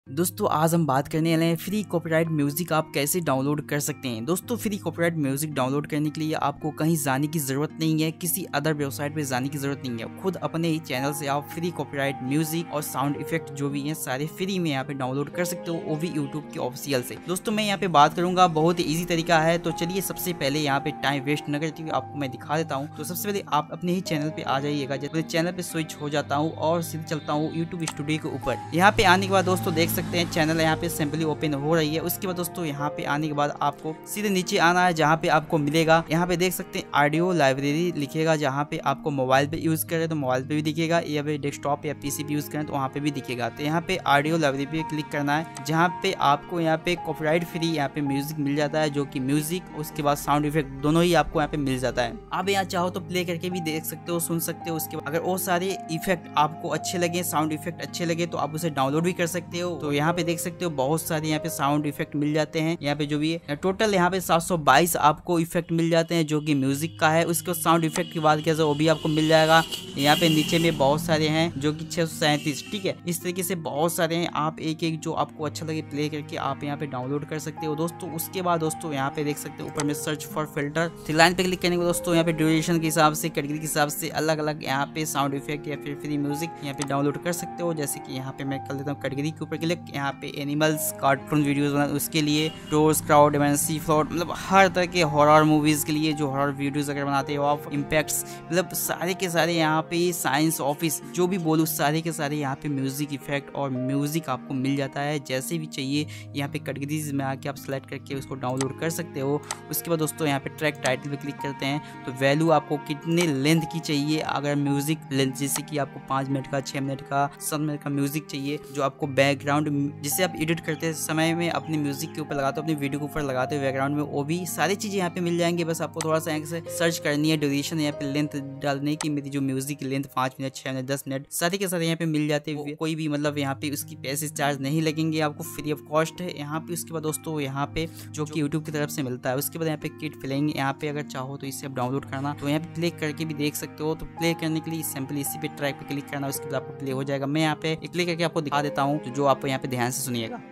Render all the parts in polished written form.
दोस्तों आज हम बात करने वाले हैं फ्री कॉपीराइट म्यूजिक आप कैसे डाउनलोड कर सकते हैं। दोस्तों फ्री कॉपीराइट म्यूजिक डाउनलोड करने के लिए आपको कहीं जाने की जरूरत नहीं है, किसी अदर वेबसाइट पे जाने की जरूरत नहीं है। खुद अपने ही चैनल से आप फ्री कॉपीराइट म्यूजिक और साउंड इफेक्ट जो भी हैं सारे फ्री में यहाँ पे डाउनलोड कर सकते हो, वो भी यूट्यूब के ऑफिशियल से। दोस्तों मैं यहाँ पे बात करूंगा, बहुत ही ईजी तरीका है। तो चलिए सबसे पहले यहाँ पे टाइम वेस्ट न करते हुए आपको मैं दिखा देता हूँ। तो सबसे पहले आप अपने ही चैनल पे आ जाइएगा। जैसे चैनल पे स्विच हो जाता हूँ और सीधे चलता हूँ यूट्यूब स्टूडियो के ऊपर। यहाँ पे आने के बाद दोस्तों देख सकते हैं चैनल यहाँ पे सिंपली ओपन हो रही है। उसके बाद दोस्तों यहाँ पे आने के बाद आपको सीधे नीचे आना है, जहाँ पे आपको मिलेगा, यहाँ पे देख सकते हैं ऑडियो लाइब्रेरी लिखेगा। जहाँ पे आपको मोबाइल पे यूज करें तो मोबाइल पे भी दिखेगा, या फिर डेस्कटॉप या पीसी पे यूज करें तो वहाँ पे भी दिखेगा। तो यहाँ पे ऑडियो लाइब्रेरी पे क्लिक करना है, जहाँ पे आपको यहाँ पे कॉपीराइट फ्री यहाँ पे म्यूजिक मिल जाता है, जो कि म्यूजिक उसके बाद साउंड इफेक्ट दोनों ही आपको यहाँ पे मिल जाता है। आप यहाँ चाहो तो प्ले करके भी देख सकते हो, सुन सकते हो। उसके बाद अगर वो सारे इफेक्ट आपको अच्छे लगे, साउंड इफेक्ट अच्छे लगे, तो आप उसे डाउनलोड भी कर सकते हो। तो यहाँ पे देख सकते हो बहुत सारे यहाँ पे साउंड इफेक्ट मिल जाते हैं। यहाँ पे जो भी है टोटल यहाँ पे 722 आपको इफेक्ट मिल जाते हैं, जो कि म्यूजिक का है। उसके साउंड इफेक्ट की बात किया जाए वो भी आपको मिल जाएगा। यहाँ पे नीचे में बहुत सारे हैं जो कि 637, ठीक है। इस तरीके से बहुत सारे हैं, आप एक एक जो आपको अच्छा लगे प्ले करके आप यहाँ पे डाउनलोड कर सकते हो दोस्तों। उसके बाद दोस्तों यहाँ पे देख सकते हो ऊपर में search for filter, three line पे क्लिक करने के दोस्तों यहाँ पे ड्यूरेशन के हिसाब से, कैटेगरी के हिसाब से अलग अलग यहाँ पे साउंड इफेक्ट या फिर फ्री म्यूजिक यहाँ पे डाउनलोड कर सकते हो। जैसे कि यहाँ पे मैं कर लेता हूँ कैटेगरी के ऊपर क्लिक। यहाँ पे एनिमल्स, कार्टून वीडियोस उसके लिए, टोर्स, क्राउड, सी फ्लोट, मतलब हर तरह के हॉरर मूवीज के लिए जो हॉरर वीडियोस अगर बनाते हो आप, इम्पैक्ट्स, मतलब सारे के सारे यहाँ पे साइंस ऑफिस जो भी बोलूँ सारे के सारे यहाँ पे म्यूजिक इफेक्ट और म्यूजिक आपको मिल जाता है। जैसे भी चाहिए यहाँ पे कैटेगरीज में आके आप सेलेक्ट करके उसको डाउनलोड कर सकते हो। उसके बाद दोस्तों यहाँ पे ट्रैक टाइटल पे क्लिक करते हैं तो वैल्यू आपको कितने लेंथ की चाहिए। अगर म्यूजिक लेंथ जैसे कि आपको 5 मिनट का, 6 मिनट का, 7 मिनट का म्यूजिक चाहिए, जो आपको बैकग्राउंड जिसे आप एडिट करते समय में अपने म्यूजिक के ऊपर लगाते हो, अपनी वीडियो के ऊपर लगाते हो बैकग्राउंड में, वो भी सारी चीजें यहाँ पे मिल जाएंगी। बस आपको थोड़ा सा यहाँ से सर्च करनी है, ड्यूरेशन यहाँ पे लेंथ डालने की, मेरी जो म्यूजिक की लेंथ 5 मिनट, 6 मिनट, 10 मिनट सारे के सारे यहाँ पे मिल जाते हैं। कोई भी मतलब यहाँ पे उसकी पैसे चार्ज नहीं लगेंगे, आपको फ्री ऑफ कॉस्ट है यहाँ पे। उसके बाद दोस्तों यहाँ पे जो कि यूट्यूब की तरफ से मिलता है। उसके बाद यहाँ पे किट फिलेंगे, यहाँ पे अगर चाहो तो इसे आप डाउनलोड करना तो यहाँ पे प्ले करके भी देख सकते हो। तो प्ले करने के लिए सिंपली इसी पे ट्रैक पे क्लिक करना, उसके बाद आपको प्ले हो जाएगा। मैं यहाँ पे प्ले करके आपको दिखा देता हूँ, जो आप यहाँ पे ध्यान से सुनिएगा।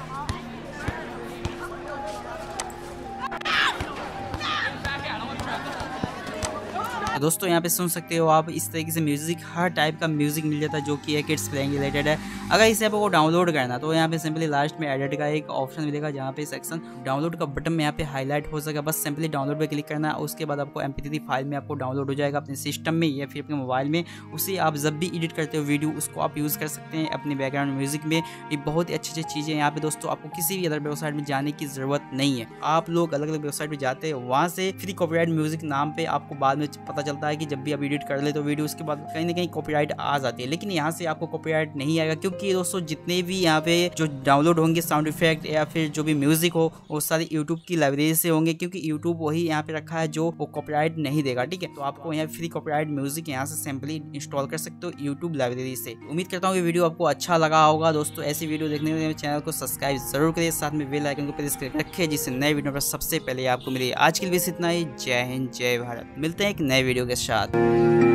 दोस्तों यहाँ पे सुन सकते हो आप, इस तरीके से म्यूजिक, हर टाइप का म्यूजिक मिल जाता है जो कि किड्स प्लेइंग रिलेटेड है। अगर इसे आपको डाउनलोड करना तो यहाँ पे सिंपली लास्ट में एडिट का एक ऑप्शन मिलेगा, जहाँ पे सेक्शन डाउनलोड का बटन में यहाँ पे हाईलाइट हो सकेगा। बस सिंपली डाउनलोड पे क्लिक करना, उसके बाद आपको MP3 फाइल में आपको डाउनलोड हो जाएगा अपने सिस्टम में या फिर अपने मोबाइल में। उसे आप जब भी एडिट करते हो वीडियो, उसको आप यूज़ कर सकते हैं अपने बैकग्राउंड म्यूजिक में। ये बहुत ही अच्छी चीज़ें यहाँ पे दोस्तों, आपको किसी भी अदर वेबसाइट में जाने की जरूरत नहीं है। आप लोग अलग अलग वेबसाइट पर जाते हैं, वहाँ से फ्री कॉपीराइट म्यूजिक नाम पे आपको बाद में पता चलता है कि जब भी आप एडिट कर ले तो वीडियो उसके बाद कहीं ना कहीं कॉपीराइट आ जाती है। लेकिन यहाँ से आपको कॉपीराइट नहीं आएगा, क्योंकि दोस्तों जितने भी यहाँ पे जो डाउनलोड होंगे साउंड इफेक्ट या फिर जो भी म्यूजिक हो, वो सारे यूट्यूब की लाइब्रेरी से होंगे, क्योंकि यूट्यूब वही यहाँ पे रखा है जो वो कॉपीराइट नहीं देगा, ठीक है। तो आपको यहाँ फ्री कॉपीराइट म्यूजिक यहाँ से सिंपली इंस्टॉल कर सकते हो यूट्यूब लाइब्रेरी से। उम्मीद करता हूँ ये वीडियो आपको अच्छा लगा होगा। दोस्तों ऐसी वीडियो देखने के लिए चैनल को सब्सक्राइब जरूर करिए, साथ में बेल आइकन को प्रेस करके रखिए, जिससे नए वीडियो पर सबसे पहले आपको मिले। आज के लिए बस इतना ही। जय हिंद, जय भारत। मिलते हैं एक नए वीडियो के साथ।